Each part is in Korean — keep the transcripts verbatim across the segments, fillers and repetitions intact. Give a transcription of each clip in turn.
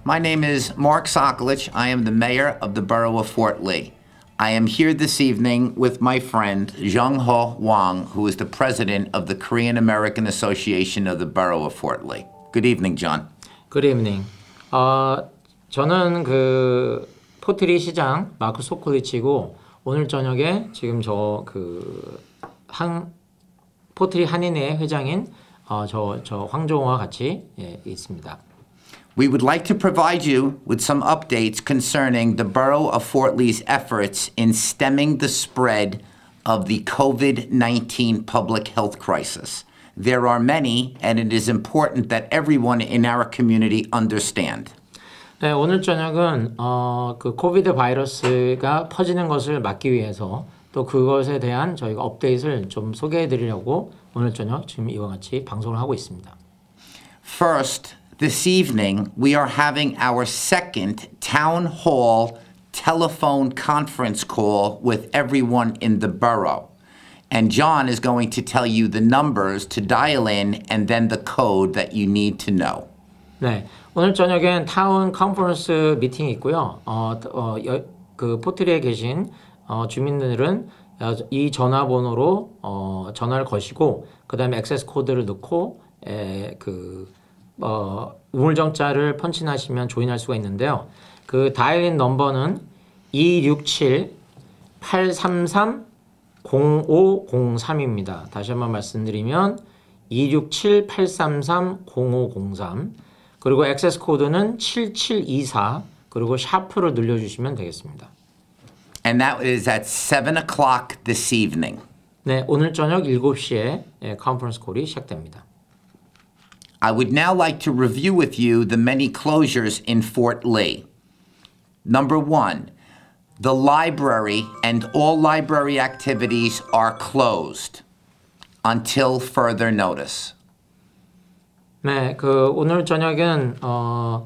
My name is Mark Sokolich. I am the mayor of the borough of Fort Lee. I am here this evening with my friend Jung-Ho Wang, who is the president of the Korean American Association of the borough of Fort Lee. Good evening, John. Good evening. 어, 저는 그 포트리 시장 마크 소콜리치고 오늘 저녁에 지금 저 그 한 포트리 한인회 회장인 어, 저, 저 황종호와 같이 예, 있습니다. We would like to provide you with some updates concerning the borough of Fort Lee's efforts in stemming the spread of the COVID nineteen public health crisis. There are many, and it is important that everyone in our community understand. 네, 오늘 저녁은 어, 그 코비드 바이러스가 퍼지는 것을 막기 위해서 또 그것에 대한 저희가 업데이트를 좀 소개해 드리려고 오늘 저녁 지금 이와 같이 방송을 하고 있습니다. First, this evening we are having our second town hall telephone conference call with everyone in the borough. And John is going to tell you the numbers to dial in and then the code that you need to know. 네, 오늘 저녁엔 타운 컨퍼런스 미팅이 있고요. 어, 어, 여, 그 포트리에 계신 어, 주민들은 이 전화번호로 어, 전화를 거시고 그 다음에 액세스 코드를 넣고 에, 그 어, 우물정자를 펀칭하시면 조인할 수가 있는데요. 그 다이얼인 넘버는 이육칠 팔삼삼 공오공삼입니다. 다시 한번 말씀드리면 이육칠 팔삼삼 공오공삼 그리고 액세스 코드는 칠칠이사 그리고 샤프를 눌러주시면 되겠습니다. And that is at seven o'clock this evening. 네, 오늘 저녁 일곱 시에 예, 컨퍼런스 콜이 시작됩니다. I would now like to review with you the many closures in Fort Lee. Number one, the library and all library activities are closed until further notice. 네, 그 오늘 저녁은 어,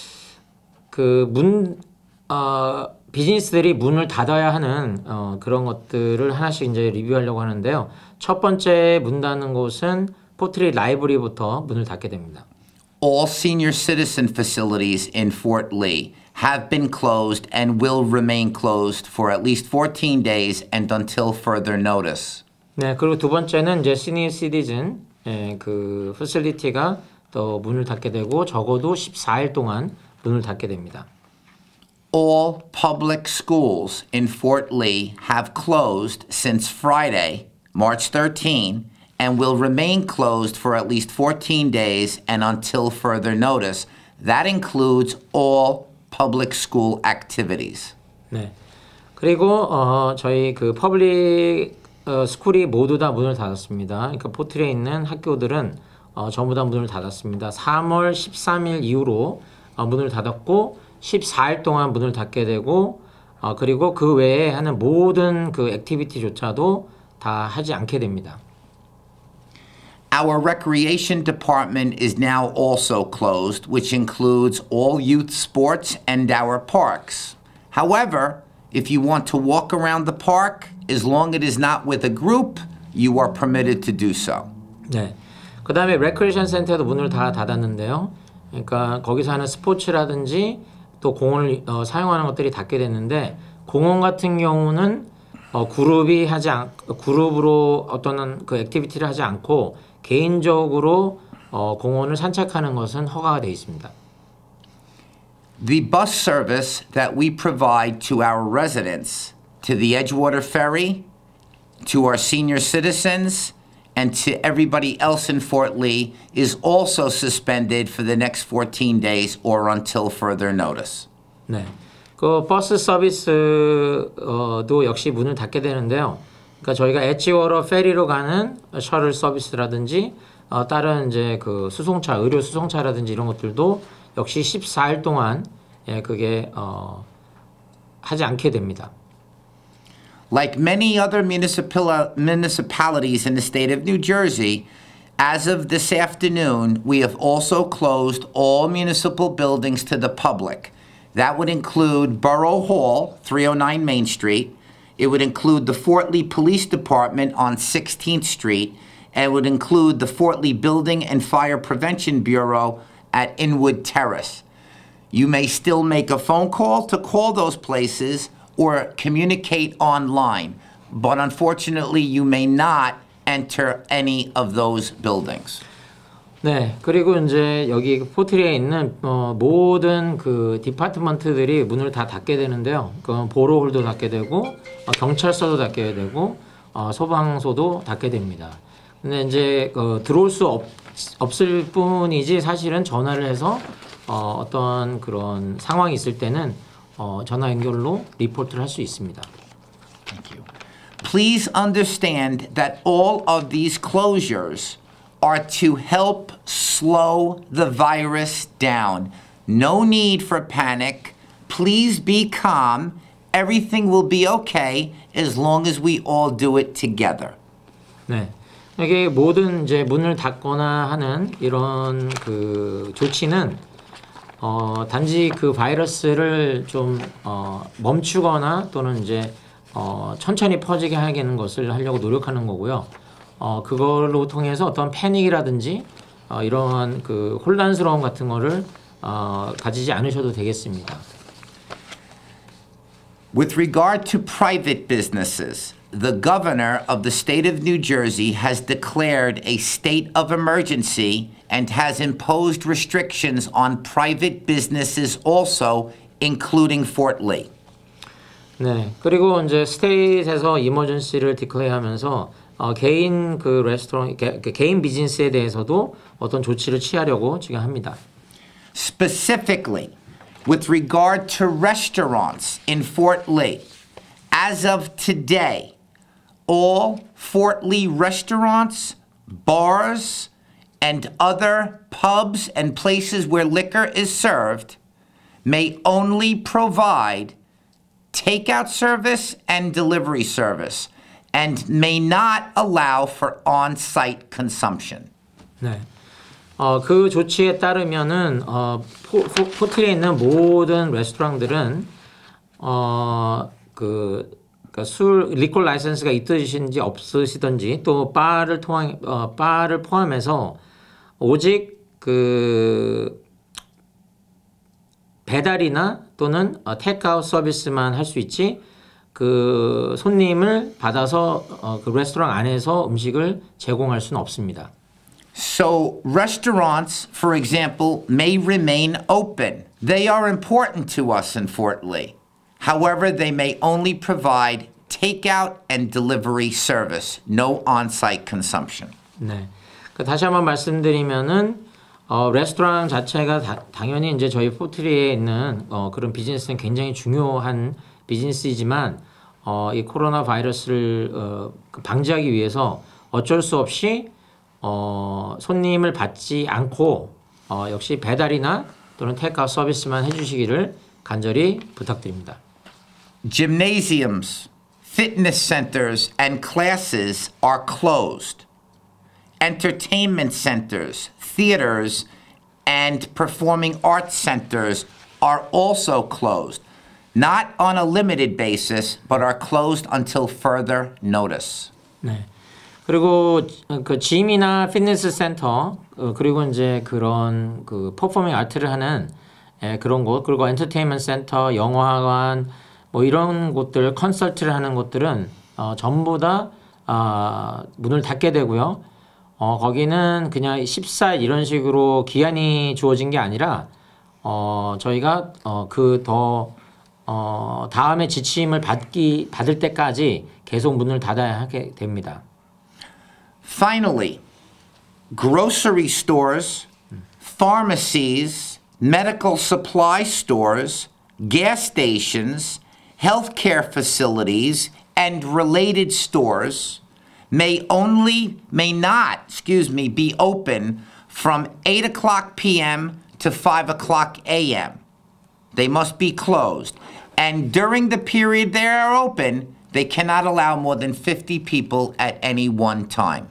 그 문, 어, 비즈니스들이 문을 닫아야 하는 어, 그런 것들을 하나씩 이제 리뷰하려고 하는데요. 첫 번째 문 닫는 곳은 포트리 라이브러리부터 문을 닫게 됩니다. All senior citizen facilities in Fort Lee have been closed and will remain closed for at least fourteen days and until further notice. 네, 그리고 두 번째는 이제 시니어 시티즌 예, 그 패실리티가 또 문을 닫게 되고 적어도 십사 일 동안 문을 닫게 됩니다. All public schools in Fort Lee have closed since Friday, March thirteenth, and will remain closed for at least fourteen days and until further notice. That includes all public school activities. 네. 그리고 어, 저희 그 퍼블릭 어, 스쿨이 모두 다 문을 닫았습니다. 그러니까 포트리에 있는 학교들은 어, 전부 다 문을 닫았습니다. 삼월 십삼일 이후로 어, 문을 닫았고 십사 일 동안 문을 닫게 되고 어, 그리고 그 외에 하는 모든 그 액티비티조차도 다 하지 않게 됩니다. Our recreation department is now also closed, which includes all youth sports and our parks. However, if you want to walk around the park, as long as it is not with a group, you are permitted to do so. 네. 그 다음에 레크레이션 센터도 문을 다 닫았는데요. 그러니까 거기서 하는 스포츠라든지 또 공원을 어, 사용하는 것들이 닫게 됐는데 공원 같은 경우는 어, 그룹이 하지 않, 그룹으로 어떤 그 액티비티를 하지 않고 개인적으로 어, 공원을 산책하는 것은 허가가 되어 있습니다. The bus service that we provide to our residents, to the Edgewater Ferry, to our senior citizens, and to everybody else in Fort Lee is also suspended for the next fourteen days or until further notice. 네, 그 버스 서비스도 역시 문을 닫게 되는데요. 그러니까 저희가 엣지워터 페리로 가는 셔틀 서비스라든지 어, 다른 이제 그 수송차, 의료 수송차라든지 이런 것들도 역시 십사 일 동안 예, 그게 어, 하지 않게 됩니다. Like many other municipal municipalities in the state of New Jersey, as of this afternoon, we have also closed all municipal buildings to the public. That would include Borough Hall, three oh nine Main Street. It would include the Fort Lee Police Department on sixteenth Street, and it would include the Fort Lee Building and Fire Prevention Bureau at Inwood Terrace. You may still make a phone call to call those places or communicate online, but unfortunately you may not enter any of those buildings. 네, 그리고 이제 여기 포트리에 있는 어, 모든 그 디파트먼트들이 문을 다 닫게 되는데요. 그 보로홀도 닫게 되고 어, 경찰서도 닫게 되고 어, 소방서도 닫게 됩니다. 근데 이제 어, 들어올 수 없, 없을 뿐이지 사실은 전화를 해서 어, 어떤 그런 상황이 있을 때는 어, 전화 연결로 리포트를 할 수 있습니다. Thank you. Please understand that all of these closures are to help slow the virus down. No need for panic. Please be calm. Everything will be okay as long as we all do it together. 네. 이게 모든 이제 문을 닫거나 하는 이런 그 조치는 어, 단지 그 바이러스를 좀 어, 멈추거나 또는 이제 어, 천천히 퍼지게 하는 것을 하려고 노력하는 거고요. 어, 그걸로 통해서 어떤 패닉이라든지 어, 이러한 그 혼란스러움 같은 거를 어, 가지지 않으셔도 되겠습니다. With regard to private businesses, the governor of the state of New Jersey has declared a state of emergency and has imposed restrictions on private businesses also, including Fort Lee. 네, 그리고 이제 스테이트에서 이머전시를 디클레어하면서 어, 개인 그 레스토랑 개, 개인 비즈니스에 대해서도 어떤 조치를 취하려고 지금 합니다. Specifically, with regard to restaurants in Fort Lee, as of today, all Fort Lee restaurants, bars, and other pubs and places where liquor is served may only provide takeout service and delivery service and may not allow for on-site consumption. 네. 어, 그 조치에 따르면은 어, 포, 포, 포트리에 있는 모든 레스토랑들은 어, 그 그러니까 술 리콜 라이선스가 있으신지 없으시든지 또 바를 통한 어, 바를 포함해서 오직 그 배달이나 또는 어, 테이크아웃 서비스만 할 수 있지 그 손님을 받아서 어, 그 레스토랑 안에서 음식을 제공할 수는 없습니다. So restaurants, for example, may remain open. They are important to us in Fort Lee. However, they may only provide takeout and delivery service, no on-site consumption. 네. 그 다시 한번 말씀드리면은 어, 레스토랑 자체가 다, 당연히 이제 저희 포트리에 있는 어, 그런 비즈니스는 굉장히 중요한 비즈니스이지만 어, 이 코로나 바이러스를 어, 방지하기 위해서 어쩔 수 없이 어, 손님을 받지 않고 어, 역시 배달이나 또는 테이크아웃 서비스만 해주시기를 간절히 부탁드립니다. Gymnasiums, fitness centers, and classes are closed. Entertainment centers, theaters, and performing arts centers are also closed. Not on a limited basis, but are closed until further notice. 네. 그리고 그 짐이나 피트니스 센터 어, 그리고 이제 그런 그 퍼포밍 아트를 하는 예, 그런 곳 그리고 엔터테인먼트 센터, 영화관 뭐 이런 곳들 컨설트를 하는 곳들은 어, 전부 다 아, 문을 닫게 되고요. 어, 거기는 그냥 십사일 이런 식으로 기한이 주어진 게 아니라 어, 저희가 어, 그 더 어, 다음에 지침을 받기 받을 때까지 계속 문을 닫아야 하게 됩니다. Finally, grocery stores, pharmacies, medical supply stores, gas stations, healthcare facilities, and related stores may only, may not, excuse me, be open from eight o'clock p m to five o'clock a m They must be closed. And during the period they are open, they cannot allow more than fifty people at any one time.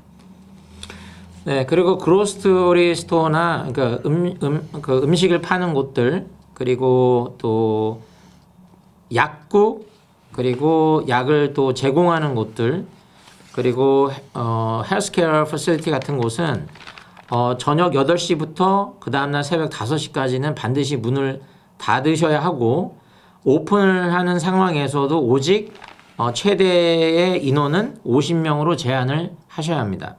네, 그리고 그로스토리 스토어나 그러니까 음, 음, 그 음식을 파는 곳들 그리고 또 약국 그리고 약을 또 제공하는 곳들 그리고 어, 헬스케어 퍼실리티 같은 곳은 어, 저녁 여덟 시부터 그 다음날 새벽 다섯 시까지는 반드시 문을 닫으셔야 하고 오픈을 하는 상황에서도 오직 어, 최대의 인원은 오십 명으로 제한을 하셔야 합니다.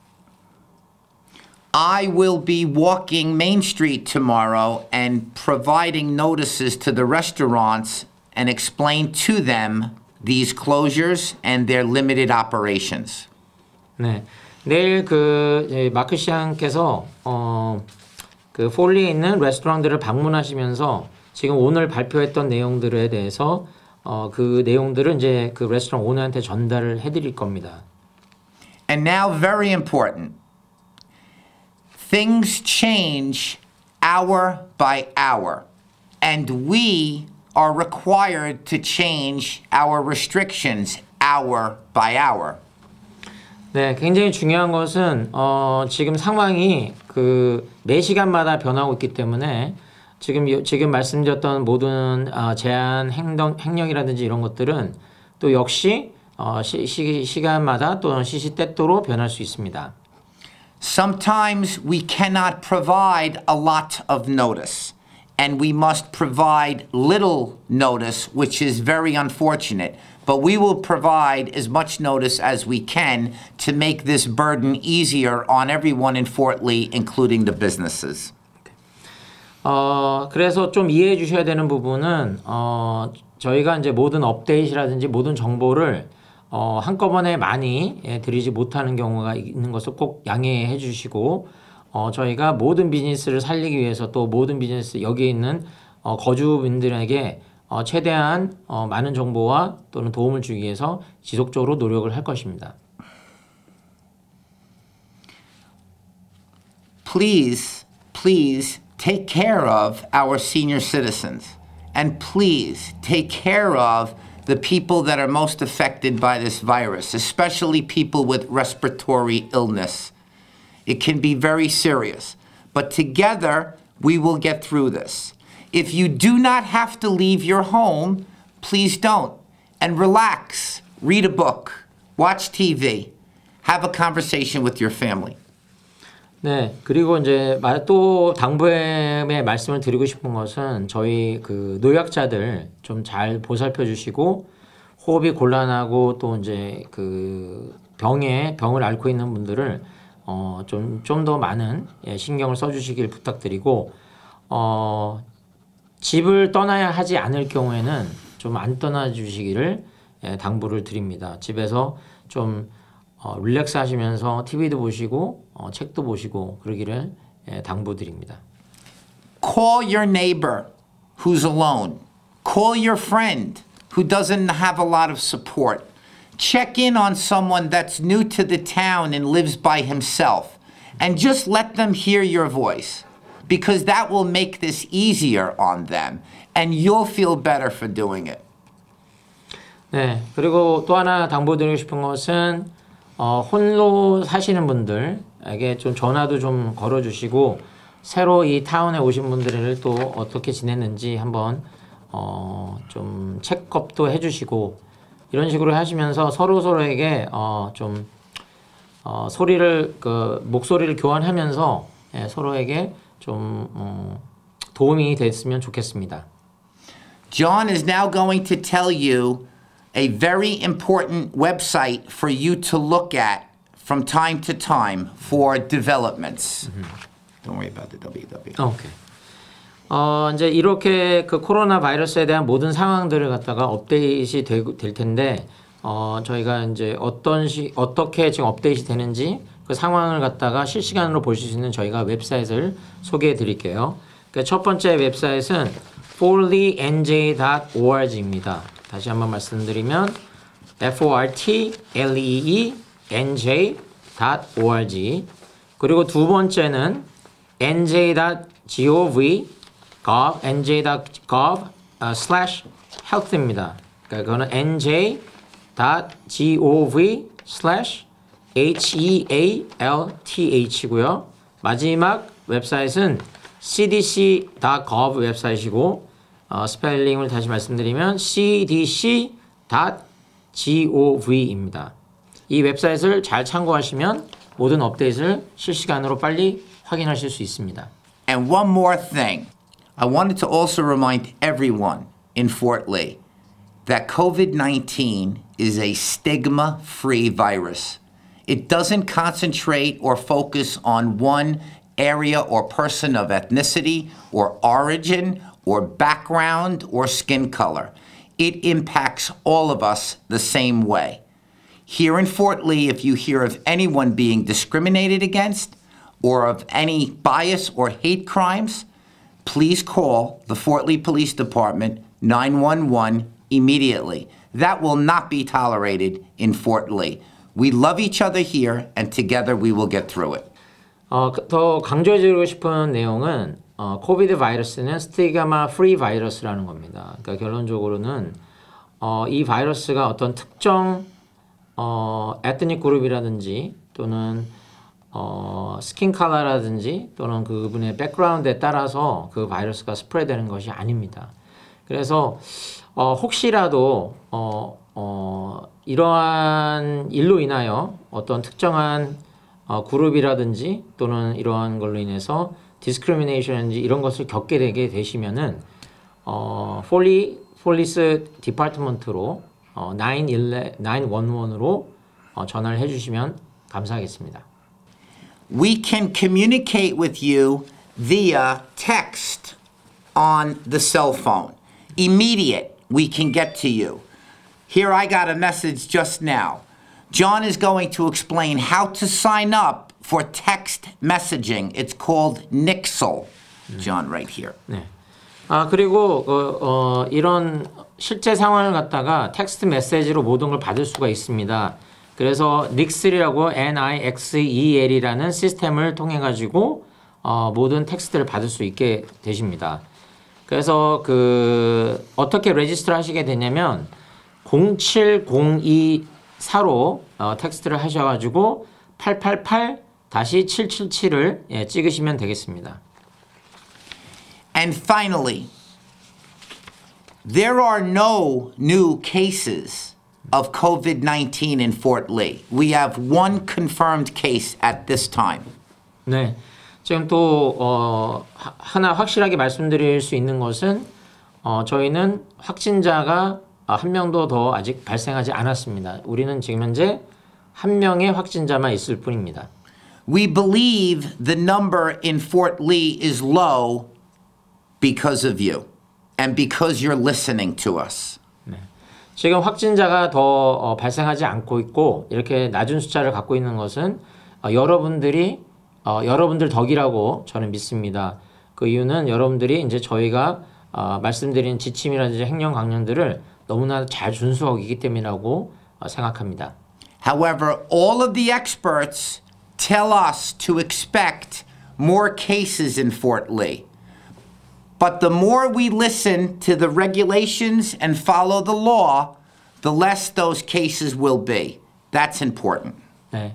I will be walking Main Street tomorrow and providing notices to the restaurants and explain to them these closures and their limited operations. 네, 내일 그 마크 시장께서 어, 그 폴리에 있는 레스토랑들을 방문하시면서 지금 오늘 발표했던 내용들에 대해서 어, 그 내용들을 이제 그 레스토랑 오너한테 전달을 해드릴 겁니다. And now, very important. Things change hour by hour, and we are required to change our restrictions hour by hour. 네, 굉장히 중요한 것은 어, 지금 상황이 그 네 시간마다 변하고 있기 때문에 지금 지금 말씀드렸던 모든 어, 제한 행동 행령이라든지 이런 것들은 또 역시 어, 시, 시, 시간마다 또는 시시때때로 변할 수 있습니다. Sometimes we cannot provide a lot of notice, and we must provide little notice, which is very unfortunate. But we will provide as much notice as we can to make this burden easier on everyone in Fort Lee, including the businesses. 어, 그래서 좀 이해해 주셔야 되는 부분은 어, 저희가 이제 모든 업데이트라든지 모든 정보를 어, 한꺼번에 많이 예, 드리지 못하는 경우가 있는 것을 꼭 양해해 주시고 어, 저희가 모든 비즈니스를 살리기 위해서 또 모든 비즈니스 여기에 있는 어, 거주민들에게 어, 최대한 어, 많은 정보와 또는 도움을 주기 위해서 지속적으로 노력을 할 것입니다. Please, please take care of our senior citizens, and please take care of the people that are most affected by this virus, especially people with respiratory illness. It can be very serious, but together we will get through this. If you do not have to leave your home, please don't. And relax, read a book, watch T V, have a conversation with your family. 네, 그리고 이제 또 당부의 말씀을 드리고 싶은 것은 저희 그 노약자들 좀 잘 보살펴 주시고 호흡이 곤란하고 또 이제 그 병에 병을 앓고 있는 분들을 어 좀 좀 더 많은 예, 신경을 써주시길 부탁드리고 어 집을 떠나야 하지 않을 경우에는 좀 안 떠나 주시기를 예, 당부를 드립니다. 집에서 좀 어, 릴렉스 하시면서 티비도 보시고 어, 책도 보시고 그러기를 예, 당부드립니다. Call your neighbor who's alone. Call your friend who doesn't have a lot of support. Check in on someone that's new to the town and lives by himself. And just let them hear your voice, because that will make this easier on them. And you'll feel better for doing it. 네, 그리고 또 하나 당부드리고 싶은 것은 어, 홀로 사시는 분들에게 좀 전화도 좀 걸어주시고 새로 이 타운에 오신 분들을 또 어떻게 지냈는지 한번 어, 좀 체크업도 해주시고 이런 식으로 하시면서 서로 서로에게 어, 좀 어, 소리를 그 목소리를 교환하면서 예, 서로에게 좀 어, 도움이 됐으면 좋겠습니다. John is now going to tell you a very important website for you to look at from time to time for developments. Mm-hmm. Don't worry about the W W. 오케이. 어, 이제 이렇게 그 코로나 바이러스에 대한 모든 상황들을 갖다가 업데이트이 되, 될 텐데, 어, 저희가 이제 어떤 시, 어떻게 지금 업데이트 되는지 그 상황을 갖다가 실시간으로 보실 수 있는 저희가 웹사이트를 소개해 드릴게요. 그 첫 번째 웹사이트는 fortlee n j dot org입니다. 다시 한번 말씀드리면 fortlee n j dot org 그리고 두 번째는 n j dot gov gov n j dot gov uh, slash health입니다. 그러니까 그거는 n j dot gov slash health고요. 마지막 웹사이트는 c d c dot gov 웹사이트이고 어, 스펠링을 다시 말씀드리면 c d c dot gov입니다. 이 웹사이트를 잘 참고하시면 모든 업데이트를 실시간으로 빨리 확인하실 수 있습니다. And one more thing. I wanted to also remind everyone in Fort Lee that COVID nineteen is a stigma-free virus. It doesn't concentrate or focus on one area or person of ethnicity or origin or background or skin color. It impacts all of us the same way. Here in Fort Lee, if you hear of anyone being discriminated against or of any bias or hate crimes, please call the Fort Lee Police Department nine one one immediately. That will not be tolerated in Fort Lee. We love each other here, and together we will get through it. 어, 더 강조해주고 싶은 내용은 어, 코비드 바이러스는 스티그마 프리 바이러스라는 겁니다. 그러니까 결론적으로는 어, 이 바이러스가 어떤 특정 어, 에트닉 그룹이라든지 또는 어, 스킨 컬러라든지 또는 그분의 백그라운드에 따라서 그 바이러스가 스프레드되는 것이 아닙니다. 그래서 어, 혹시라도 어, 어, 이러한 일로 인하여 어떤 특정한 어, 그룹이라든지 또는 이러한 걸로 인해서 디스크리미네이션인지 이런 것을 겪게 되게 되시면은 어, 폴리 폴리스 디파트먼트로 어, 나인일원으로 어, 전화를 해주시면 감사하겠습니다. We can communicate with you via text on the cell phone. Immediate, we can get to you. Here I got a message just now. John is going to explain how to sign up for text messaging. It's called Nixle. John, right here. 네. 아 그리고 어, 어, 이런 실제 상황을 갖다가 텍스트 메시지로 모든 걸 받을 수가 있습니다. 그래서 닉셀이라고 엔 아이 엑스 이 엘이라는 시스템을 통해 가지고 어, 모든 텍스트를 받을 수 있게 되십니다. 그래서 그 어떻게 레지스트를 하시게 되냐면 공칠공이사로 어, 텍스트를 하셔가지고 팔팔팔 칠칠칠을 예, 찍으시면 되겠습니다. And finally, there are no new cases of COVID nineteen in Fort Lee. We have one confirmed case at this time. 네, 지금 또 어, 하나 확실하게 말씀드릴 수 있는 것은 어, 저희는 확진자가 한 명도 더 아직 발생하지 않았습니다. 우리는 지금 현재 한 명의 확진자만 있을 뿐입니다. We believe the number in Fort Lee is low because of you and because you're listening to us. 네. 지금 확진자가 더 어, 발생하지 않고 있고 이렇게 낮은 숫자를 갖고 있는 것은 어, 여러분들이 어, 여러분들 덕이라고 저는 믿습니다. 그 이유는 여러분들이 이제 저희가 어, 말씀드린 지침이라든지 행령 강령들을 너무나 잘 준수하고 있기 때문이라고 어, 생각합니다. However, all of the experts tell us to expect more cases in Fort Lee. But the more we listen to the regulations and follow the law, the less those cases will be. That's important. 네.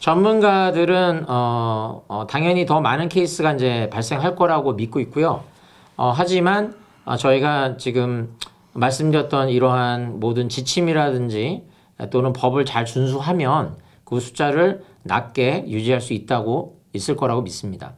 전문가들은 어, 어, 당연히 더 많은 케이스가 이제 발생할 거라고 믿고 있고요. 어, 하지만 어, 저희가 지금 말씀드렸던 이러한 모든 지침이라든지 또는 법을 잘 준수하면 그 숫자를 낮게 유지할 수 있다고 있을 거라고 믿습니다.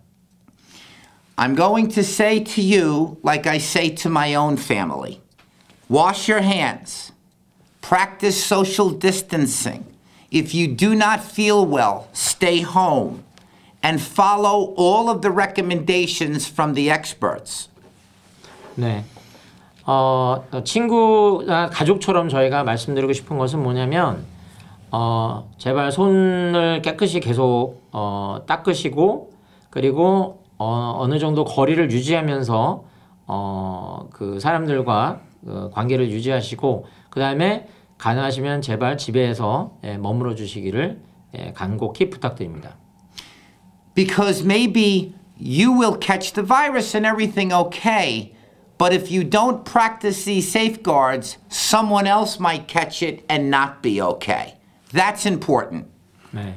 I'm going to say to you, like I say to my own family, wash your hands, practice social distancing. If you do not feel well, stay home and follow all of the recommendations from the experts. 네. 어, 친구나 가족처럼 저희가 말씀드리고 싶은 것은 뭐냐면 어, 제발 손을 깨끗이 계속 어, 닦으시고 그리고 어, 어느 정도 거리를 유지하면서 어, 그 사람들과 그 관계를 유지하시고 그 다음에 가능하시면 제발 집에서 예, 머물러 주시기를 예, 간곡히 부탁드립니다. Because maybe you will catch the virus and everything okay, but if you don't practice these safeguards, someone else might catch it and not be okay. That's important. 네.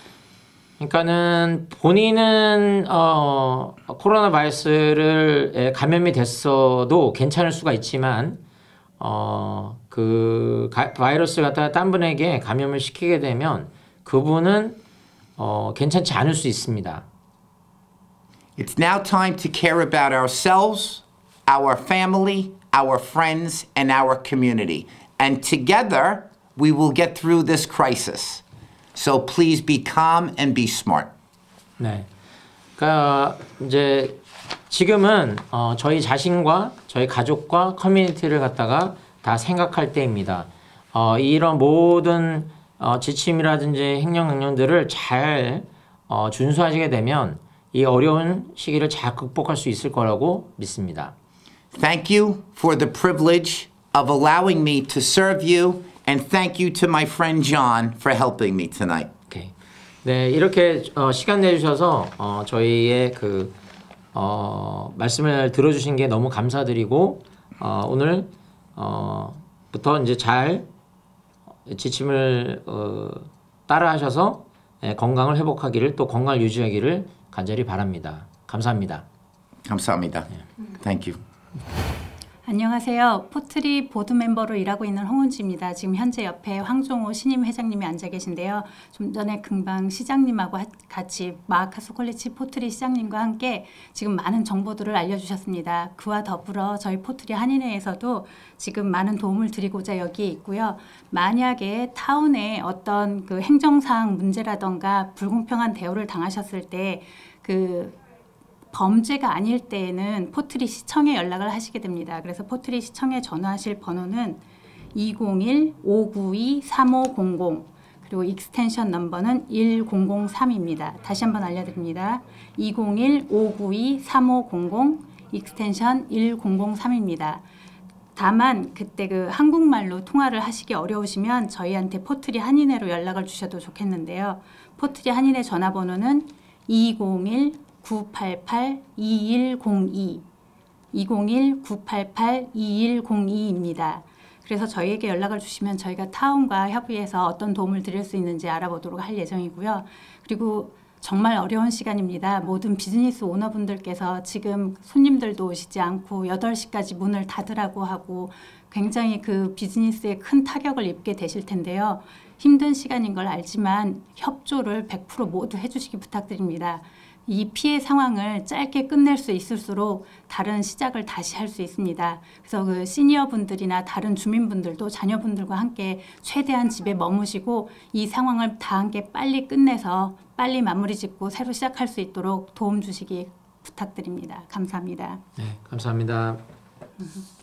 그러니까는 본인은 어, 코로나 바이러스를 감염이 됐어도 괜찮을 수가 있지만 어, 그 가, 바이러스를 갖다가 딴 분에게 감염을 시키게 되면 그분은 어, 괜찮지 않을 수 있습니다. It's now time to care about ourselves, our family, our friends, and our community. And together, we will get through this crisis. So please be calm and be smart. 네. 그러니까 이제 지금은 어, 저희 자신과 저희 가족과 커뮤니티를 갖다가 다 생각할 때입니다. 어, 이런 모든 어, 지침이라든지 행령 명령들을 잘 어, 준수하시게 되면 이 어려운 시기를 잘 극복할 수 있을 거라고 믿습니다. Thank you for the privilege of allowing me to serve you, and thank you to my friend John for helping me tonight. 오케이. 네, 이렇게 어, 시간 내주셔서 어, 저희의 그 어, 말씀을 들어주신 게 너무 감사드리고 어, 오늘 어, 부터 이제 잘 지침을 어, 따라하셔서 예, 건강을 회복하기를 또 건강을 유지하기를 간절히 바랍니다. 감사합니다. 감사합니다. Thank you. 안녕하세요. 포트리 보드 멤버로 일하고 있는 홍은지입니다. 지금 현재 옆에 황종호 신임 회장님이 앉아 계신데요. 좀 전에 금방 시장님하고 같이 마하카스 콜리지 포트리 시장님과 함께 지금 많은 정보들을 알려주셨습니다. 그와 더불어 저희 포트리 한인회에서도 지금 많은 도움을 드리고자 여기에 있고요. 만약에 타운에 어떤 그 행정상 문제라던가 불공평한 대우를 당하셨을 때 그 범죄가 아닐 때에는 포트리 시청에 연락을 하시게 됩니다. 그래서 포트리 시청에 전화하실 번호는 이공일 오구이 삼오공공 그리고 익스텐션 넘버는 일공공삼입니다. 다시 한번 알려드립니다. 이공일 오구이 삼오공공 익스텐션 일공공삼입니다. 다만 그때 그 한국말로 통화를 하시기 어려우시면 저희한테 포트리 한인회로 연락을 주셔도 좋겠는데요. 포트리 한인회 전화번호는 이공일 구팔팔 이일공이 이공일 구팔팔 이일공이입니다. 그래서 저희에게 연락을 주시면 저희가 타운과 협의해서 어떤 도움을 드릴 수 있는지 알아보도록 할 예정이고요. 그리고 정말 어려운 시간입니다. 모든 비즈니스 오너분들께서 지금 손님들도 오시지 않고 여덟 시까지 문을 닫으라고 하고 굉장히 그 비즈니스에 큰 타격을 입게 되실 텐데요. 힘든 시간인 걸 알지만 협조를 백 퍼센트 모두 해주시기 부탁드립니다. 이 피해 상황을 짧게 끝낼 수 있을수록 다른 시작을 다시 할 수 있습니다. 그래서 그 시니어 분들이나 다른 주민분들도 자녀분들과 함께 최대한 집에 머무시고 이 상황을 다 함께 빨리 끝내서 빨리 마무리 짓고 새로 시작할 수 있도록 도움 주시기 부탁드립니다. 감사합니다. 네, 감사합니다. 음.